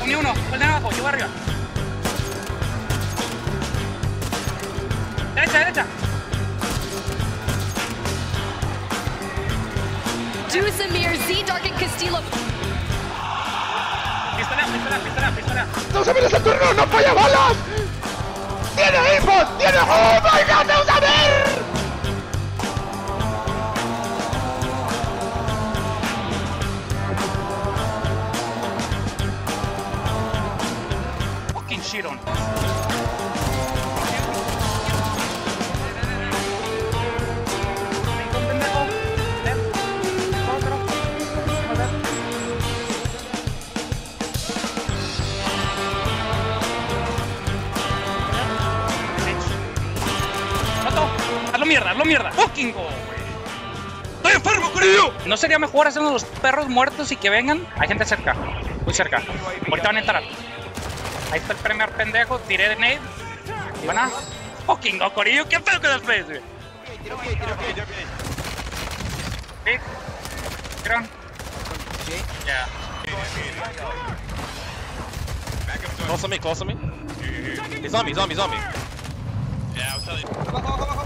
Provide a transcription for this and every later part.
ni uno. Vuelve abajo, yo voy arriba. Derecha, derecha. Dusamir, Z-Dark and Castillo. Pistola. ¡No se mires el turno! ¡No falla balas! ¡Tiene info! ¡Tiene... ¡Oh my god! ¡Dusamir! Fucking shit on. Hazlo mierda. Fucking go, güey. Estoy enfermo, querido. ¿No sería mejor hacernos los perros muertos y que vengan? Hay gente cerca. Muy cerca. Ahorita van a entrar. Ahí está el primer pendejo. Tiré de nade. Buena. Fucking go, corillo. ¿Qué pedo que das plays, güey? Tiro. Big. Tiro. Yeah. Close on me. He's on me. Yeah, I'll tell you. Abajo.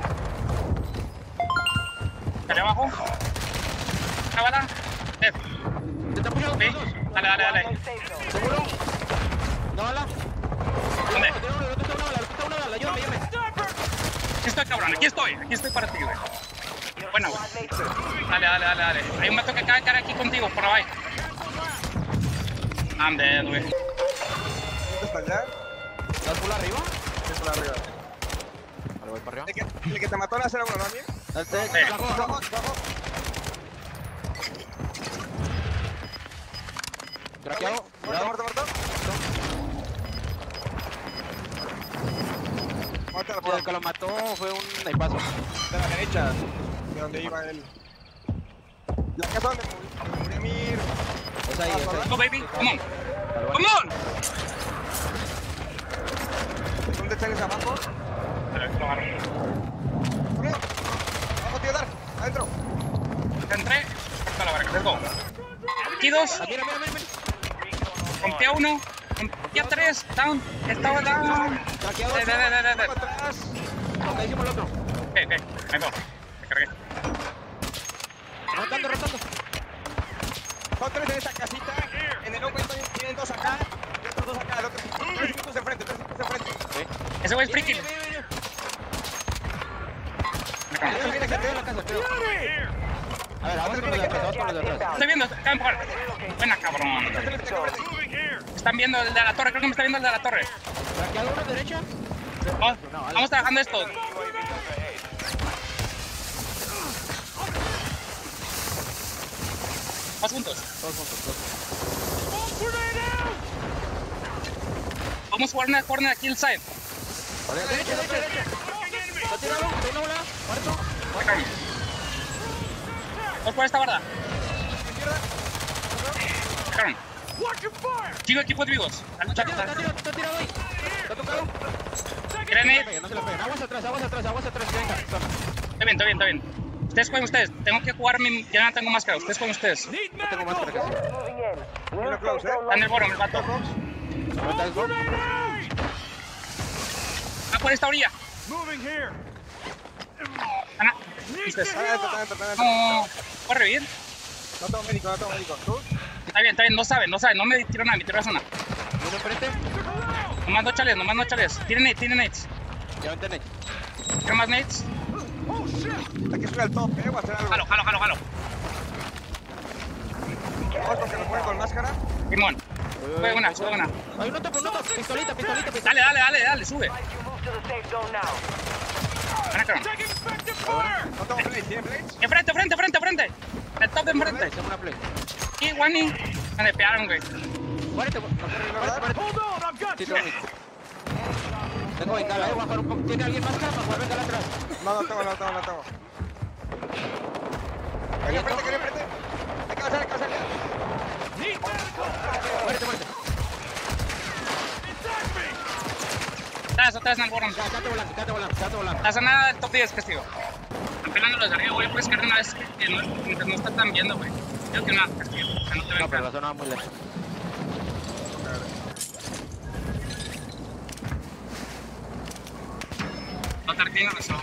Dale abajo. Una bala. Left. Te está apoyando Sí. los dos. Dale. ¿Seguro? ¿Una bala? ¿Dónde? Una bala, ayúdame. Aquí estoy, cabrón. Aquí estoy para ti, güey. Bueno, güey. Dale. Hay un vato que acaba de caer aquí contigo, por ahí. I'm dead, güey. ¿Dónde está allá? ¿Estás por arriba? Sí, por arriba. Vale, voy para arriba. ¿El que te mató en la 0-1, no a mí? Bajo. Craqueado. Muerto. El que lo mató fue un snipazo. De la derecha, de donde iba él. La casa donde murió Mir. Es ahí. Go, baby. Come on. ¿Dónde están abajo? Lo agarro. Uno. Abajo, tío, Dark. Adentro. Entré. Corta la verga. Let's go. Aquí dos. Mira. Rompí a uno. Rompí a tres. Down. Estaba down. Craqueado. De. Atrás. Acá hicimos el otro. Ok. Ahí va. Me cargué. Rotando. Son tres en esa casita. En el open tienen dos acá. Y otros dos acá. Tres minutos enfrente. Ese güey es friki. Viene que en la casa, creo. A ver, vamos con los de atrás. Estoy viendo. Acá empujar. Buena, cabrón. Están viendo el de la torre. Creo que me está viendo el de la torre. Craqueado uno derecha. Vamos trabajando esto. Vamos juntos. Todos juntos. Vamos a jugar una corner aquí el side. Derecha. Está tirado. Está una bola. Muerto. Vamos por esta barda. Sacaron. Sigo equipos vivos. Está tirado ahí. Está tocado. Grenade. No se la peguen. Aguas atrás. Venga. Está bien. Ustedes jueguen ustedes. Tengo que jugar mi... Ya no tengo máscara. Ustedes jueguen ustedes. No tengo máscara casi. Está en el bottom, el vato. Ahorita es gol. Ah, por esta orilla. Ana. ¿Ustedes? No. ¿Puedo revivir? No tengo médico. ¿Tú? Está bien. No sabe. No me tiró nada. Me tiró la zona. Uno enfrente. Nomás no chales. Tiene nades. Ya vente Nate. ¿Qué más nades? Hay que subir al top, voy a hacer algo. Jalo. Vamos porque nos ponen con máscara. Simón. Sube una. Hay un otro. Pistolita. Dale, sube. Ven acá. No tengo blades, ¿tienen blades? Enfrente. El top de enfrente. Hacemos una play. Y Wani. Me despearon, güey. Muérete. Sí, tengo mi. Tengo bengala, voy a bajar un poco. ¿Tiene alguien máscara para jugar bengala atrás? No tengo. Cayó enfrente. Hay que avanzar. Muérete. Atrás en el bottom. Quédate volando. La zona del top 10, castigo. Están pelando los de arriba, güey. Puedes caer una vez que no está tan viendo, güey. Creo que no, castigo. O sea, no te ven. No, pero la zona va muy lejos. No te tienes razón.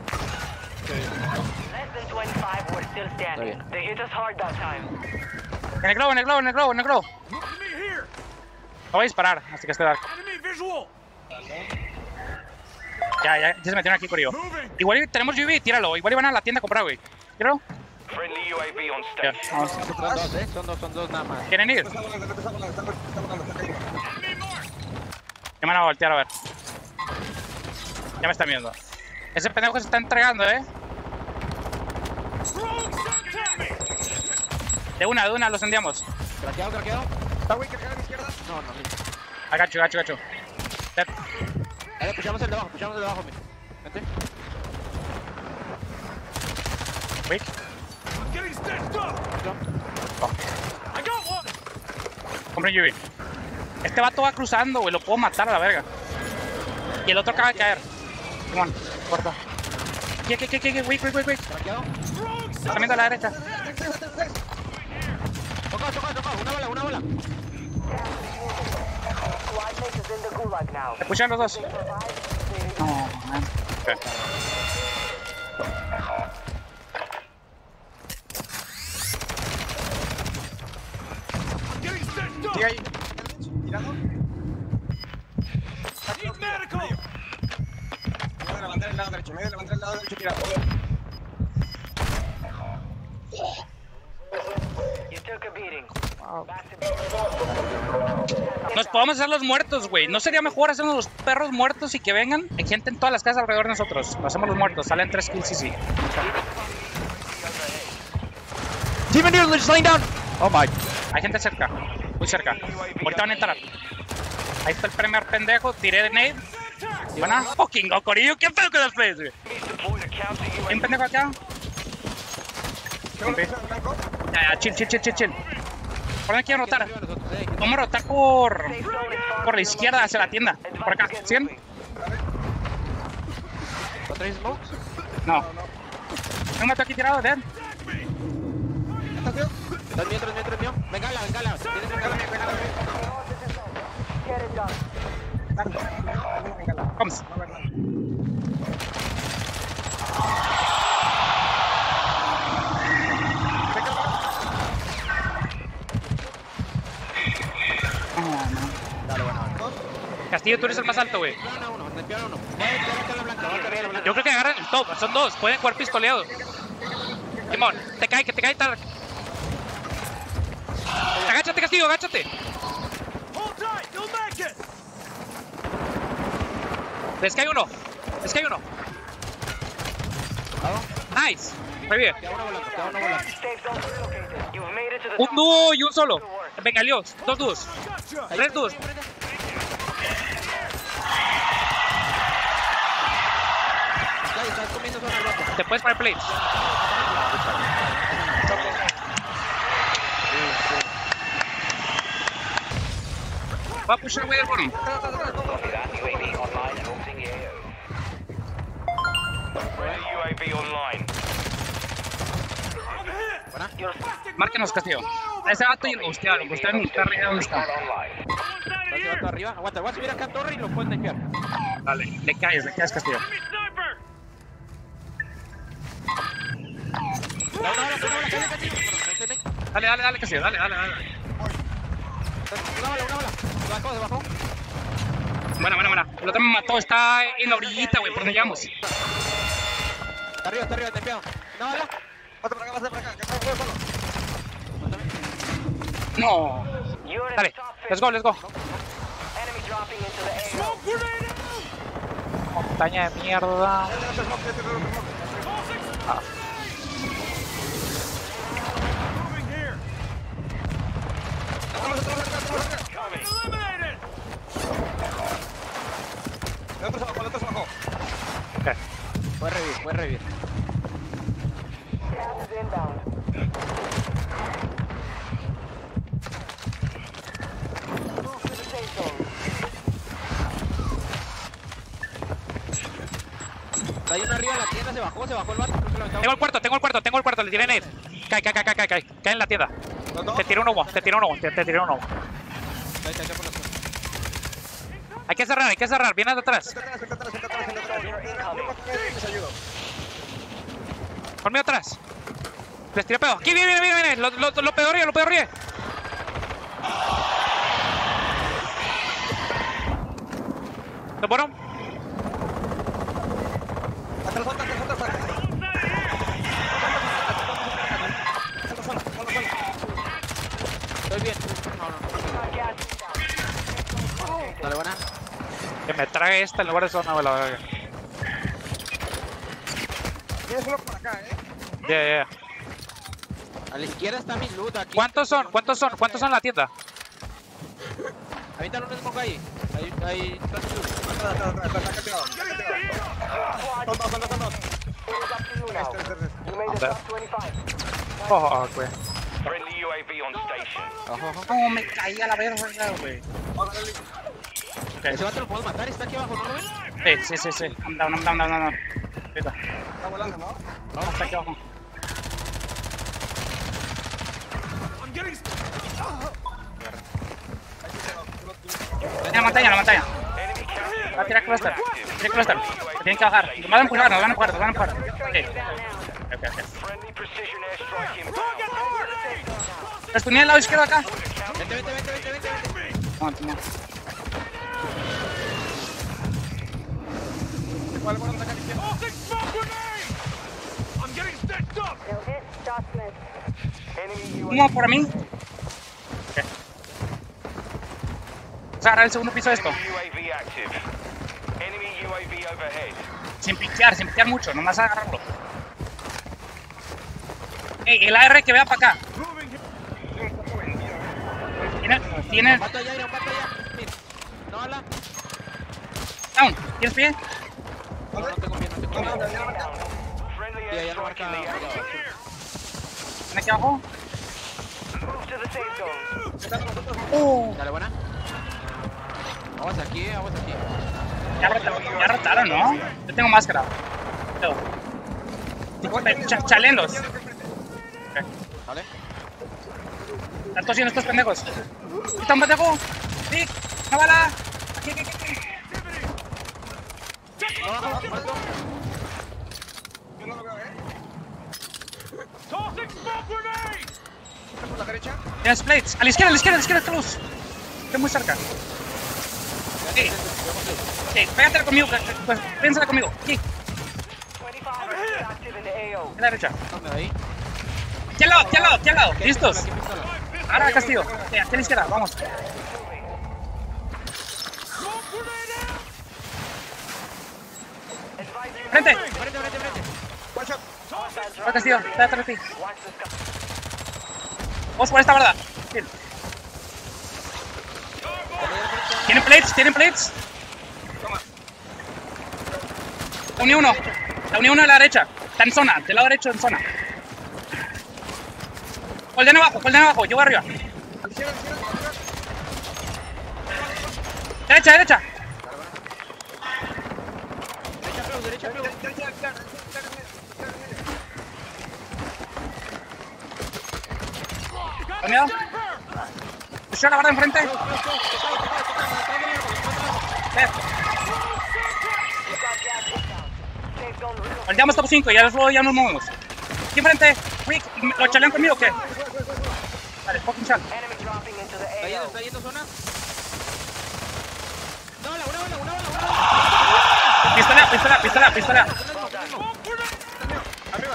Less than 25 were still standing. They hit us hard that time. En el globo, en el globo, en el globo, en el globo. No voy a disparar hasta que esté dark. Ya se metieron aquí, Corillo. Igual tenemos UV, tíralo. Igual iban a la tienda a comprar, güey. Tíralo. Friendly UAV on Ya, station. vamos. Son dos nada más. ¿Quieren ir? Está volando. Ya me van a voltear a ver. Ya me están viendo. Ese pendejo se está entregando, De una, los enviamos. Craqueado. Está güey, cargado a la izquierda. No, listo. Agacho. Dead. Ahí pushamos el de abajo, mi. Vente. Quick. Compren UV. Este vato va cruzando, güey. Lo puedo matar a la verga. Y el otro acaba de caer. Come on, corta. ¿Qué? Quick. Craqueado. Está viendo a la derecha. Toca. Una bala. Squad mate is in the gulag now. Se pushan los dos. No, man. Okay. Sigue ahí. Tirando. Me voy a levantar el lado derecho, tirado. You took a beating. Nos podemos hacer los muertos, güey. ¿No sería mejor hacernos los perros muertos y que vengan? Hay gente en todas las casas alrededor de nosotros. Nos hacemos los muertos. Salen 3 kills y sí. Team in here, just laying down. Oh my. Hay gente cerca. Muy cerca. Ahorita van a entrar. Ahí está el primer pendejo. Tiré de nade. Buena. Fucking go, Corillo. ¿Qué pedo con las plays, güey? ¿Hay un pendejo acá? Ya, chill. ¿Por dónde quieren rotar? Vamos a rotar por la izquierda hacia la tienda. Por acá. ¿Siguen? ¿No traes smokes? No. Hay un mato aquí tirado, dead. Tres mío. Bengala. ¿Tienes bengala? Get it done. Vamos. Dale, bueno. Castillo, tú eres el más alto, güey. Uno. Voy a tirar la blanca. Yo creo que agarran el top. Son dos. Pueden jugar pistoleados. Simón, te cae Tark. Agáchate, Castillo, agáchate. Les cae uno. Nice. Muy bien. Queda uno volando. Safe zone relocated. You've made it to the Un dúo y un solo. Venga, Dios. 2 dúos. 3 dúos. Estás comiendo zona blanca. Te puedes poner plates. Va a pushar, güey, del bottom. UAV online. Márquenos, Castillo. A ese vato y lo bustearon. Bustearon y está arriba donde está. Estás arriba. Aguanta, voy a subir acá a torre y lo pueden desviar. Dale, le caes, Castillo. Dale, Castillo, dale. Una bala. Debajo. Buena. El otro me mató, está en la orillita, güey, por donde llegamos. Está arriba, desviado. Una bala. Pasa para acá, que está el juego solo. No. Dale, let's go. Enemy dropping into the AO. Montaña de mierda. El otro se bajó. Ok. Puedes revivir. Gas is inbound. Move to the safe zone. Hay uno arriba de la tienda, se bajó el vato. Tengo el cuarto, le tiré nade. Cae. Cae en la tienda. Te tiré un humo. Ahí por la zona. Hay que cerrar. Viene de atrás. Les ayudo. Conmigo atrás. Les tiro pedo. Aquí viene. Lo pedorría. ¿Lo bueno? Atrás. Estoy bien. No. Dale, buena. Que me trague esta en lugar de zona, güey, la verga. Tienes uno por acá, Yeah. A la izquierda está mi loot aquí. ¿Cuántos son en la tienda? Avíntale un smoke ahí. Ahí. Atrás, acá pegado. Son dos. Oh, güey. Friendly UAV on station. Ojo. No, me caí a la verga, güey. Ese vato lo podemos matar, está aquí abajo, ¿no lo ven? Sí. I'm down. Ahorita. Está volando, ¿no? No, está aquí abajo. En la montaña. Va a tirar cluster. Tienen que bajar. Nos van a empujar. Ok. Friendly precision airstrike inbound. Los ponía al lado izquierdo acá. Vente. Vamos. ¿Cuál bueno está acá izquierda? Enemy Uno por mí. Ok. Vamos a agarrar el segundo piso de esto. UAV active. Enemy UAV overhead. Sin piquear mucho, nomás agarrarlo. Ey, el AR que vea para acá. Tiene. Un vato allá. Mira. No, habla. Down. ¿Tienes pie? No tengo bien. Friendly Sí, allá no marca. ¿Tiene aquí abajo? Move to the safe zone. Dale, buena. Aguas aquí. Ya rotaron, ¿no? Yo tengo máscara. Chalenlos. Dale. Están tosiendo estos pendejos. ¡Está un pendejo! ¡Sí! ¡Una bala! Aquí. Muerto. Yo no lo veo, ¿Está por la derecha? Tienes plates. A la izquierda, Cruz. Estoy muy cerca. Sí. Pégatela conmigo. Pues, piénsala conmigo. Aquí. 25 active in the AO. A la derecha. Dame de ahí. Aquí al lado. ¿Listos? Aquí pistola. Ahora Castillo. Aquí a la izquierda. Vamos. Frente. One shot. Ahora Castillo. Está atrás de ti. Watch the sky. Vamos por esta verdad. Bien. ¿Tienen plates? La unión uno de la derecha. Está en zona, del lado derecho en zona. Holden abajo, yo voy arriba. Derecha. ¿Conmigo? ¿Pushó la barra enfrente? Holdeamos top 5 y luego ya nos movemos. Aquí enfrente, Rick, ¿lo chalean conmigo o qué? Vale, fucking shot. Enemy dropping into the AO. ¿Está yendo zona? No, una bala. Pistola. Arriba.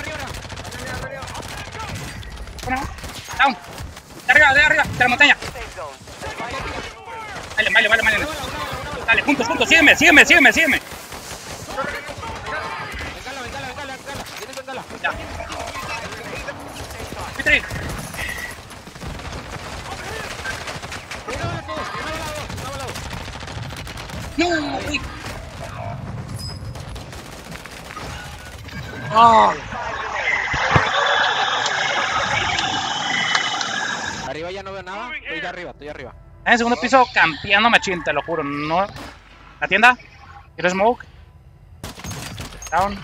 Bueno, down. De arriba, de la montaña. Safe zone. Vale. Dale, juntos, sígueme. Bengala. ¿Tienes bengala? Ya. Vitri. No, Rick. Arriba ya no veo nada. Estoy arriba. En el segundo piso campeando machín, te lo juro. No. La tienda. ¿Quiero smoke? Down.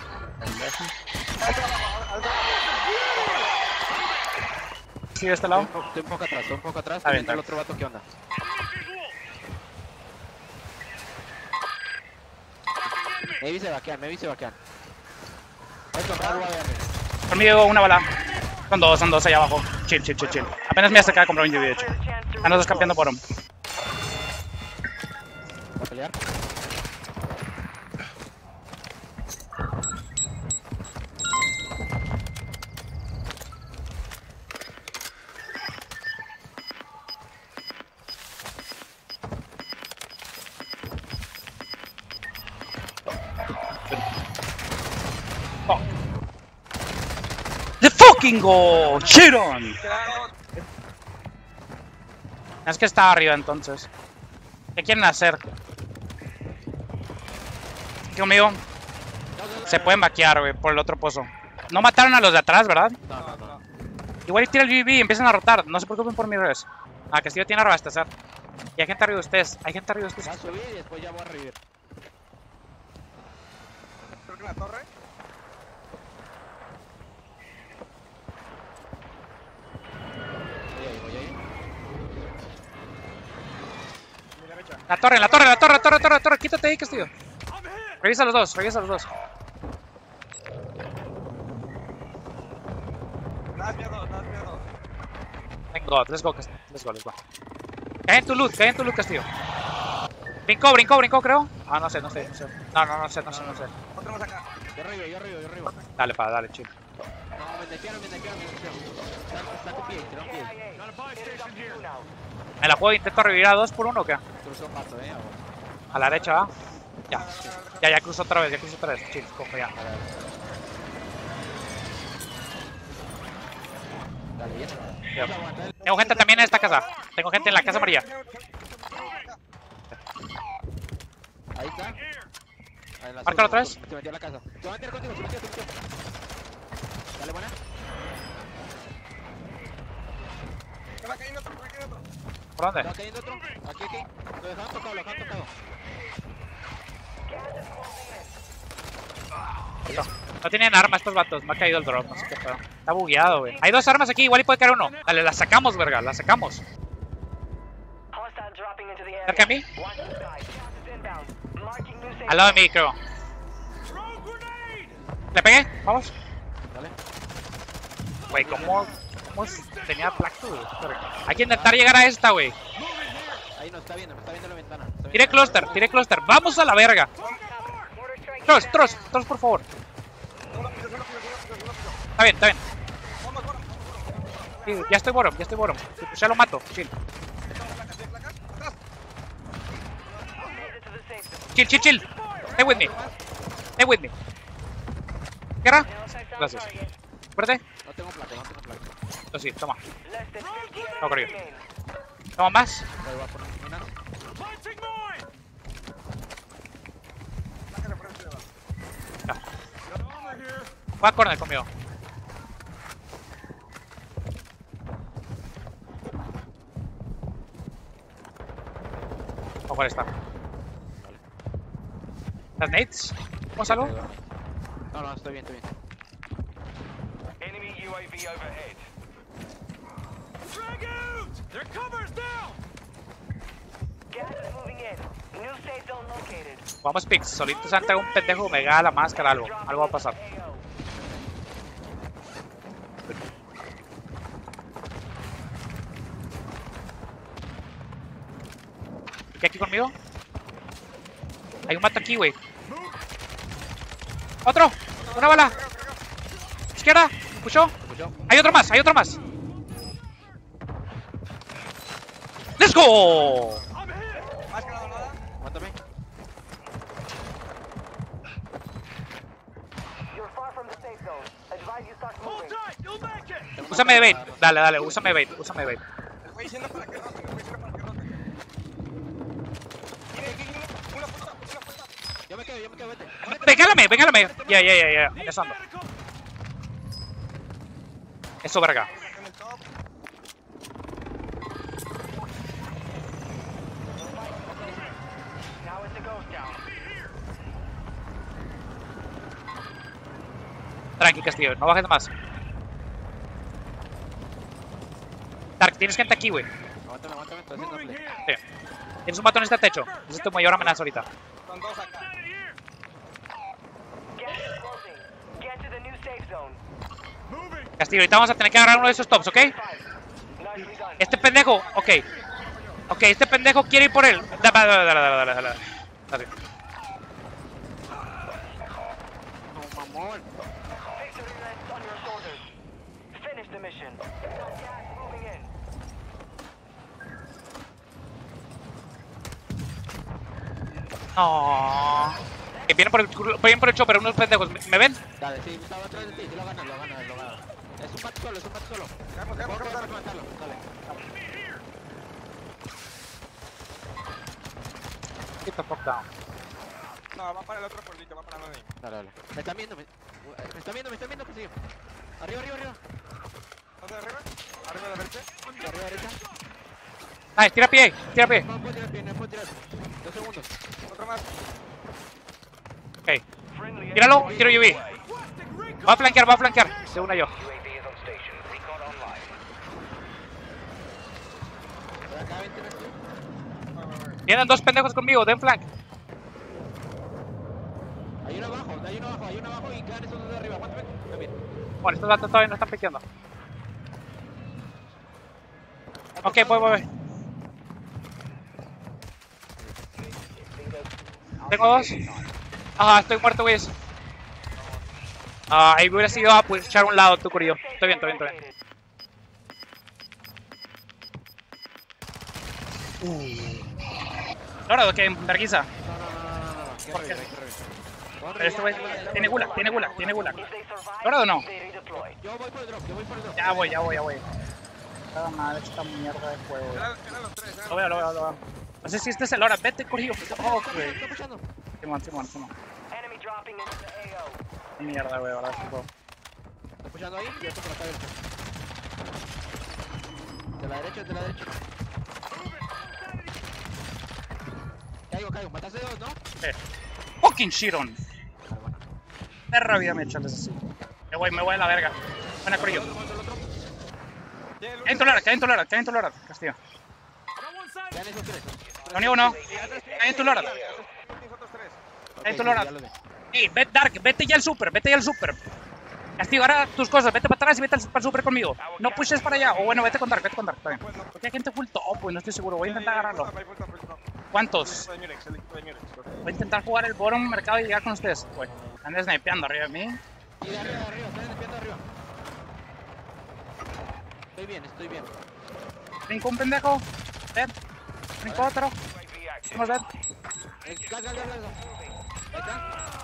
Sí, de este lado. Estoy un poco atrás. Está bien, El otro vato, ¿qué onda? Maybe se vaquean. Puedes comprar UAV. Conmigo una bala. Son dos allá abajo. Chill. Apenas me acaba de comprar un UAV, de hecho. Están los dos campeando por him. ¿Va a pelear? Fuck. The fucking goal! Chiron! Es que está arriba entonces. ¿Qué quieren hacer? Aquí conmigo. Se pueden vaquear, güey, por el otro pozo. No mataron a los de atrás, ¿verdad? No. Igual y tira el UAV y empiezan a rotar. No se preocupen por mi revés. Ah, Castillo tiene a reabastecer. Y hay gente arriba de ustedes. Va a subir y después ya voy a revivir. Creo que en la torre. Voy ahí. Mi derecha. La torre. Quítate ahí, Castillo. Revisa los dos. Nada miedo. Thank God. Let's go, Castillo. Let's go. Cae en tu loot, Castillo. Brincó, creo. Ah, no sé. No, no sé. Otro más acá. Yo arriba. Dale, chill. No, me desviaron. Está con pie, tira un pie. ¿Me la puedo intento revivir a 2 por 1 o qué? Cruzó un pato, A la derecha, ¿va? Ya cruzó otra vez. Chill, cojo ya. Dale, bien. Ya. Tengo gente también en esta casa. Tengo gente en la casa amarilla. Ahí está. Márcalo otra vez. Se metió a la casa. Se va a meter contigo. Dale, buena. Se va cayendo otro. ¿Por dónde? Se va cayendo otro. Aquí. Lo dejaron tocado. No tienen armas estos vatos. Me ha caído el drop. No sé qué pedo. Está bugueado, güey. Hay 2 armas aquí. Igual y puede caer uno. Dale, la sacamos, verga. La sacamos. Cerca de mí. Al lado de mí, creo. ¿Le pegué? Vamos. Dale. Güey, ¿cómo tenía placo, güey? Hay que intentar llegar a esta, güey. Ahí me está viendo la ventana. Tire cluster. ¡Vamos a la verga! Tross, por favor. Está bien. Sí, ya estoy bottom. Ya lo mato. Chill. Stay with me. ¿Guerra? Gracias. Fuerte. No tengo placa. Lo sí, toma. No creo. Toma más. Ahí va por las minas. Ya. Va a corner conmigo. ¿Cuál está? ¿Las nades? ¿Vamos algo? No, estoy bien. Enemy UAV overhead. Vamos, Pix. Solito se ante un pendejo me gana la máscara. Algo va a pasar. ¿Qué aquí conmigo? Hay un mato aquí, güey. ¡Otro! ¡Una bala! ¡Izquierda! ¿Pushó? ¡Hay otro más! ¡Let's go! Aguántame. Úsame de bait. Dale, úsame bait. El güey diciendo para que roten. Una puta. Yo me quedo, vete. Véngálame. Ya. Eso ando. Eso, verga. En el top. Tranqui, Castillo. No bajes más. Dark, tienes gente aquí, güey. Aguántame, estoy haciendo play. Sí. Tienes un vato en este techo. Es tu mayor amenaza ahorita. Son 2 acá. safe zone. Castillo, ahorita vamos a tener que agarrar uno de esos tops, ¿ok? Nicely done. Este pendejo, ok. Ok, este pendejo quiere ir por él. Dale. No, mamón. Victory rests on your shoulders. Finish the mission. Gas moving in. No. Que vienen por el chopper, unos pendejos. ¿Me ven? Dale, sí, estaba atrás de ti, sí lo ganas. Es un bat solo. Quedamos, Vamos a dale. matarlo, dale. Get the fuck down. No, va para el otro pueblito, va para Nani. Dale. Me están viendo, que sigue. Arriba. ¿Dónde arriba? ¿Arriba de la derecha? Arriba derecha. Ay, tira pie. No puedo tirar pie, 2 segundos. Otro más. Ok. Tíralo, tiro UV. Va a flanquear. De una yo. UAV is on station. Recon online. Por acá, vente. Vienen dos pendejos conmigo, den flank. Hay uno abajo y quedan esos dos de arriba. Aguántame. También. Bueno, estos datos todavía no están piqueando. Ok, voy. Tengo dos. Ajá, estoy muerto, güey. Ahí hubiera sido a echar a un lado, tú, Curillo. Estoy bien. Dorado, que verguiza. No. ¿Por qué? Qué Pero este güey tiene gulag. If they survive, Dorado no. they redeploy. Yo voy por el drop. Ya voy. Nada madre, esta mierda de juego. Eran los tres, Lo veo. No sé si este es el hora. Vete, Curillo. Oh, güey. Está pushando. Simón. Enemy dropping into the AO. Mierda, güey, ahora sí puedo. Está pushando ahí y yo por acá derecha. De la derecha. Caigo. Mataste dos, ¿no? Fucking shit on. Perra vida me echarles así. Me voy a la verga. Buena, Curillo. Cae en tu lora, Castillo. Vean esos tres. Lo único no. Cae en tu lora. Tienes otros tres. Cae en tu sí, lora. ya lo vi. Sí, Dark, vete ya al super. Castillo, ahora tus cosas, vete para atrás y vete al super conmigo. No pushes para allá. O bueno, vete con Dark, está bien. Porque hay gente full top, pues no estoy seguro. Voy a intentar agarrarlo. ¿Cuántos? El equipo de Murex. Voy a intentar jugar el bottom mercado y llegar con ustedes. Pues, andan snipeando arriba de mí. Y de arriba, están limpiando arriba. Estoy bien. Brinco un pendejo. Dead. Brinco otro. Vamos dead. Gas. Ahí está.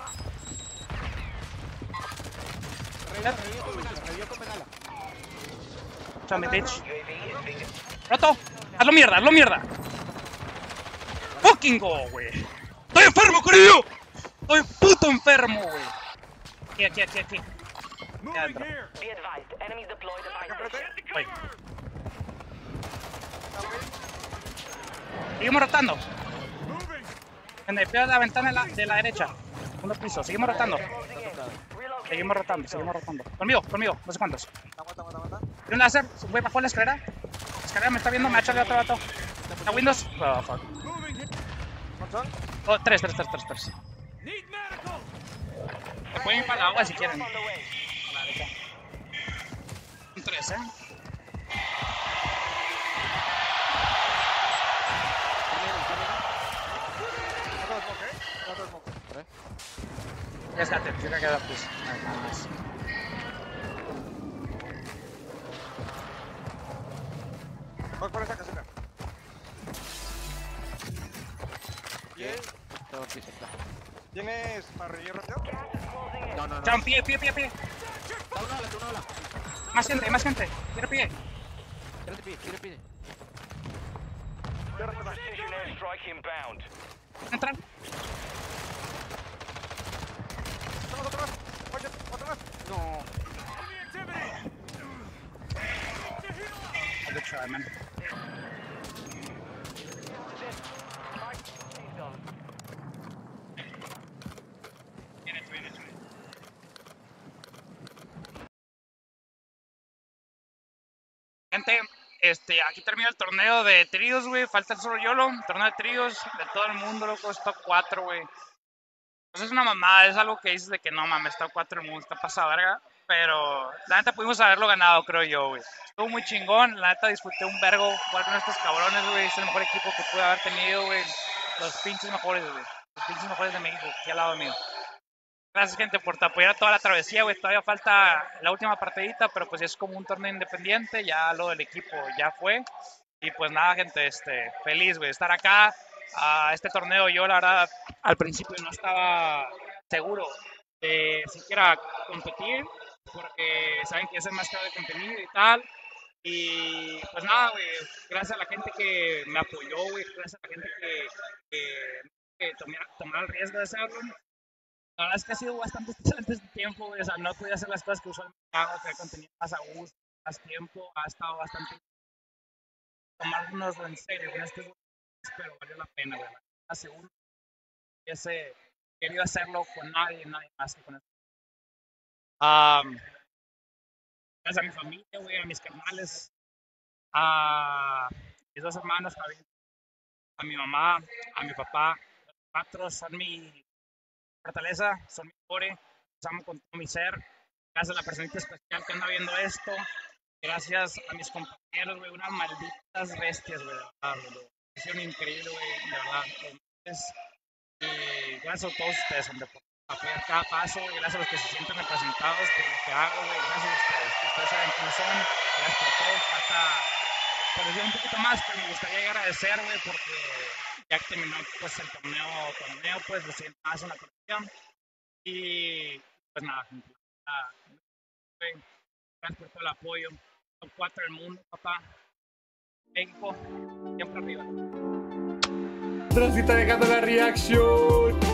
Revivió con Benala. Zombie bitch. Roto. Hazlo mierda. Fucking go, güey. Estoy enfermo, Curillo. Estoy puto enfermo, güey. Aquí. Ya adentro. Be advised, enemies deployed at high station. Voy. Seguimos rotando. En el peor de la ventana de la derecha. Segundo piso. Seguimos rotando. Seguimos rotando. Conmigo. No sé cuántos. Aguanta. ¿Tiene un láser? Voy bajo la escalera. La escalera me está viendo. Me ha echado otro vato. ¿Está Windows? Oh, fuck. ¿Cuántos son? Oh, tres. Me pueden ir para el agua si quieren. On the way. Un 3, ¿Cuántos smoke? Ya está, te tiene que dar pues. Nada más. Voy por esa casita. Bien. Todo piso, está. ¿Tienes parrilla rápido? No. Chao, pie. Está una ola. Más gente. Tira pie. Tírate pie. Precision airstrike inbound. Entran. Otro más. Oye, otro más. No. Good try, man. Gente, aquí termina el torneo de tríos, güey. Falta solo YOLO. Torneo de tríos de todo el mundo, loco. Es top 4, güey. Pues es una mamada, es algo que dices de que no mames, está 4 el mundo, está pasada verga. Pero la neta pudimos haberlo ganado, creo yo, güey. Estuvo muy chingón, la neta disfruté un vergo jugar con estos cabrones, güey. Es el mejor equipo que pude haber tenido, güey. Los pinches mejores, güey. Los pinches mejores de México, aquí al lado mío. Gracias, gente, por apoyar toda la travesía, güey. Todavía falta la última partidita, pero pues es como un torneo independiente. Ya lo del equipo ya fue. Y pues nada, gente, feliz, güey, de estar acá. A este torneo yo, la verdad, al principio no estaba seguro de siquiera competir, porque saben que es el más caro de contenido y tal. Y pues nada, güey, gracias a la gente que me apoyó, güey, gracias a la gente que tomara el riesgo de hacerlo. La verdad es que ha sido bastante estresante este tiempo, güey. O sea, no podía hacer las cosas que usualmente hago, crear contenido más a gusto, más tiempo. Ha estado bastante tomárnoslo en serio con estos güeyes, pero valió la pena, güey. Seguro que hubiese querido hacerlo con nadie más que con esto. Gracias a mi familia, güey, a mis carnales, a mis 2 hermanos, a mi mamá, a mi papá. Los 4 son mi fortaleza, son mi core, los amo con todo mi ser. Gracias a la personita especial que anda viendo esto. Gracias a mis compañeros, güey, unas malditas bestias, güey, de verdad, güey. Hicieron increíble, güey, de verdad. Y gracias a todos ustedes, hombre, por apoyar cada paso, y gracias a los que se sienten representados por lo que hago, güey. Gracias a ustedes. Ustedes saben quiénes son. Gracias por todo. Falta por decir un poquito más, pero me gustaría agradecer, güey, porque ya que terminó pues el torneo pues recién más una colección. Y pues nada, gracias por todo el apoyo. Top 4 del mundo, papá. México, siempre arriba. Transita dejando la reaction.